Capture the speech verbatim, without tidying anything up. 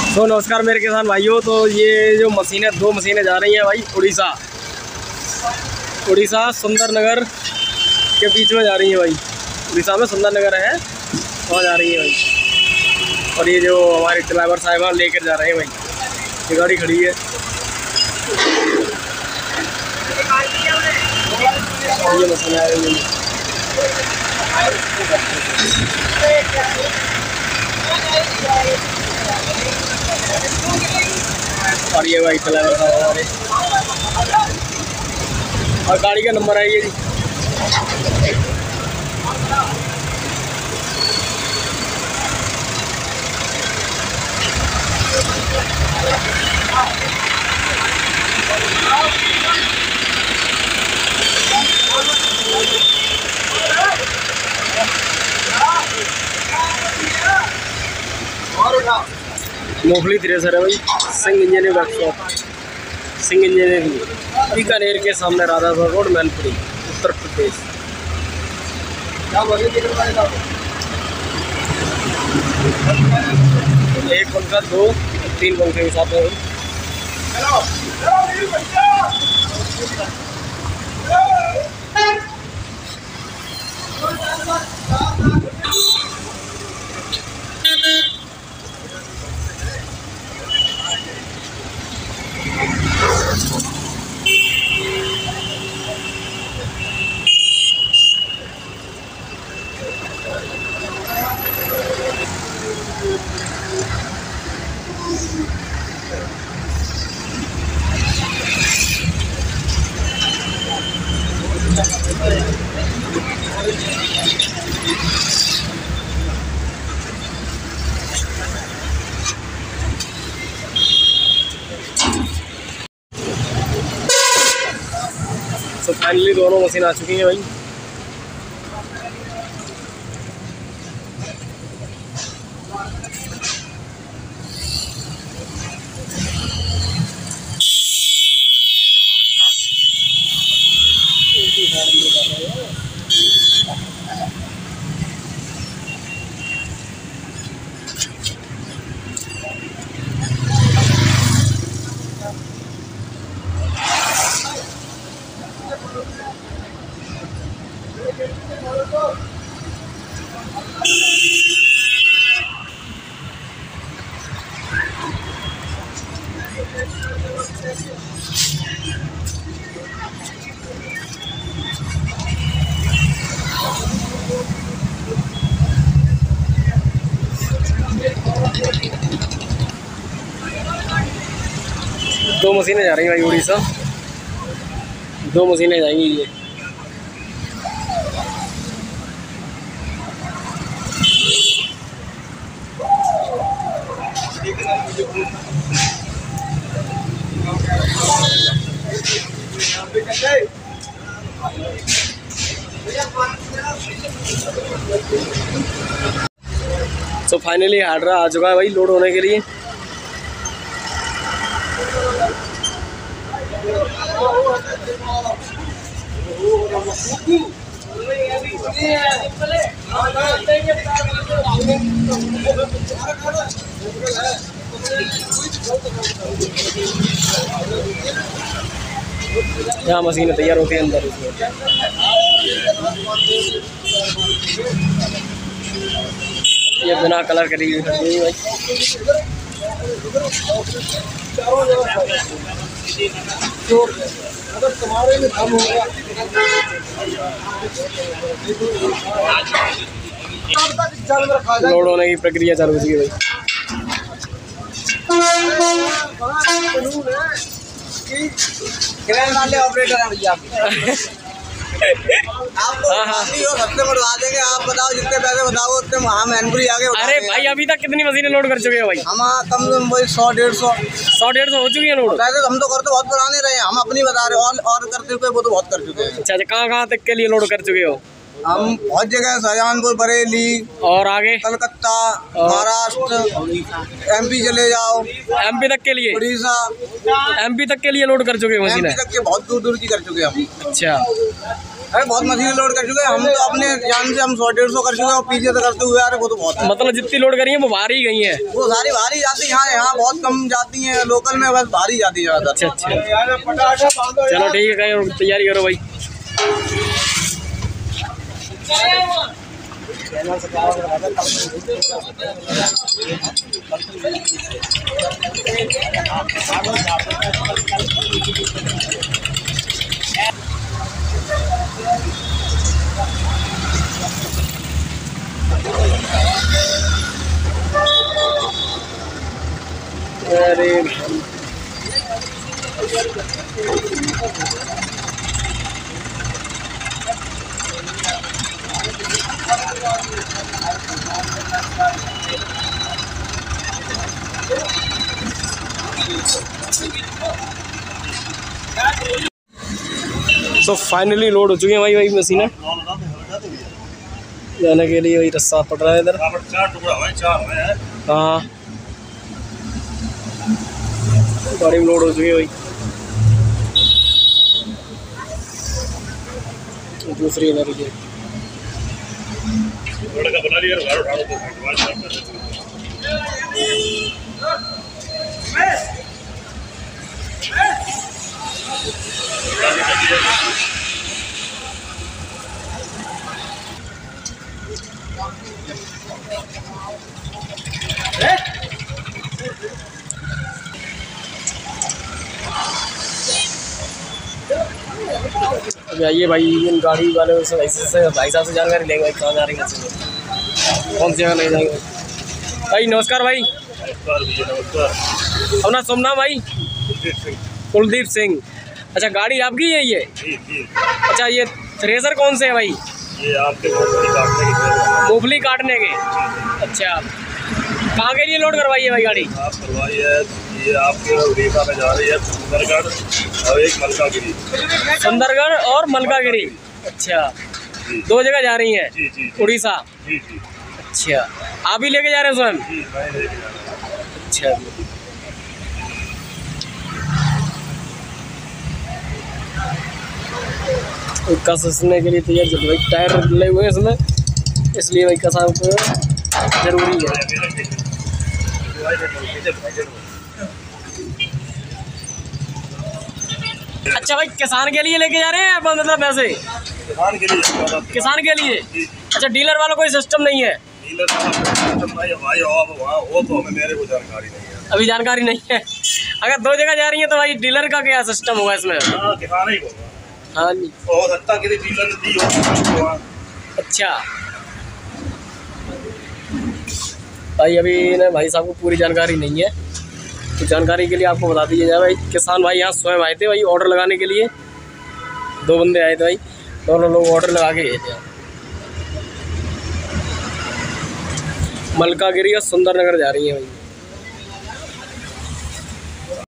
तो नमस्कार मेरे किसान भाइयों। तो ये जो मशीनें दो मशीनें जा रही हैं भाई उड़ीसा उड़ीसा सुंदर नगर के बीच में जा रही हैं भाई। उड़ीसा में सुंदर नगर है, वहाँ जा रही है भाई। और ये जो हमारे ड्राइवर साहिबान लेकर जा रहे हैं भाई, ये गाड़ी खड़ी है। ये मशीन आ रही है। और ये भाई ड्राइवर साहब हमारे, और गाड़ी का नंबर है ये जी। मोफली थ्रेसर है भाई, Singh engineering workshop, Singh engineering, Bikaner के सामने राधापुर रोड, मैनपुरी, उत्तर प्रदेश। एक पंखा, दो तीन पंखे के साथ है भाई। तो फाइनली दोनों मशीन आ चुकी हैं भाई। दो मशीनें जा रही हैं भाई उड़ीसा, दो मशीनें जाएंगी ये। तो फाइनली हार्डरा आ चुका है भाई लोड होने के लिए। यहाँ मशीनें तैयार होती है अंदर इसमें। ये बिना कलर करी हुई भाई। अगर तुम्हारे में कम होगा लोड होने की प्रक्रिया चालू हो गई भाई। ऑपरेटर है भैया आपको हफ्ते बढ़वा देंगे। आप बताओ जितने पैसे बताओ उतने हम मैनपुरी आगे। अरे भाई अभी तक कितनी मशीनें लोड कर चुके हैं भाई? हम कम से कम सौ डेढ़ सौ सौ डेढ़ सौ हो चुकी है लोड। पैसे हम तो करते बहुत पुराने रहे, हम अपनी बता रहे और और करते हुए वो तो बहुत कर चुके हैं। अच्छा अच्छा, कहाँ कहाँ तक के लिए लोड कर चुके हो? हम बहुत जगह, शाहजहानपुर, बरेली और आगे कलकत्ता, महाराष्ट्र, एमपी चले जाओ, एमपी तक के लिए, उड़ीसा, एमपी तक के लिए लोड कर चुके हैं मशीनें। एमपी तक के बहुत दूर दूर की कर चुके हैं हम। अच्छा अरे बहुत मशीन लोड कर चुके हैं हम तो अपने जान से हम सौ डेढ़ सौ कर चुके हैं और पीछे से करते हुए आ रहे वो तो बहुत है। मतलब जितनी लोड करी है वो भारी ही गई है, वो सारी भारी जाती है। यहाँ यहाँ बहुत कम जाती हैं लोकल में, बस भारी जाती है। अच्छा अच्छा चलो ठीक है, तैयारी करो भाई। अरे तो फाइनली लोड हो चुके हैं भाई भाई मशीन जाने के लिए। वही रास्ता पड़ रहा है इधर। हाँ गाड़ी में लोड हो चुकी है भाई। दूसरी इधर की आइए भाई इन गाड़ी वाले से ऐसे भाई साहब से जानकारी लेंगे भाई कहाँ जा रही है, कौन सी जगह ले जाएंगे भाई। नमस्कार भाई। अपना शुभ नाम भाई? कुलदीप सिंह। अच्छा गाड़ी आपकी है ये? अच्छा ये थ्रेसर कौन से है भाई? ये आपके मूंगफली काटने के। अच्छा कहाँ के लिए लोड करवाई है भाई गाड़ी? आप करवाई है ये आपके उड़ीसा में जा रही है, सुंदरगढ़ और एक मलकागिरी। सुंदरगढ़ और मलकागिरी। अच्छा दो जगह जा रही हैं उड़ीसा? जी जी। अच्छा आप ही लेके जा रहे हैं स्वयं? जी मैं लेके जा रहा हूँ। अच्छा कसने के लिए तैयार चल भाई, टायर डले हुए हैं इसमें, इसलिए भाई कसा जरूरी है। अच्छा भाई किसान के लिए लेके जा रहे हैं आप? मतलब वैसे किसान के लिए? किसान के लिए। अच्छा डीलर वाला कोई सिस्टम नहीं है? डीलर भाई भाई वो तो हमें मेरे को जानकारी नहीं है, अभी जानकारी नहीं है। अगर दो जगह जा रही है तो भाई डीलर का क्या सिस्टम होगा इसमें? हाँ किसान ही होगा। हाँ जी हो सकता कि डीलर ने दी हो। अच्छा भाई अभी ना भाई साहब को पूरी जानकारी नहीं है, तो जानकारी के लिए आपको बता दीजिए जाए भाई। किसान भाई यहाँ स्वयं आए थे भाई ऑर्डर लगाने के लिए, दो बंदे आए थे भाई, दोनों लोग ऑर्डर लगा के गए थे। मलकागिरी और सुंदरनगर जा रही है भाई।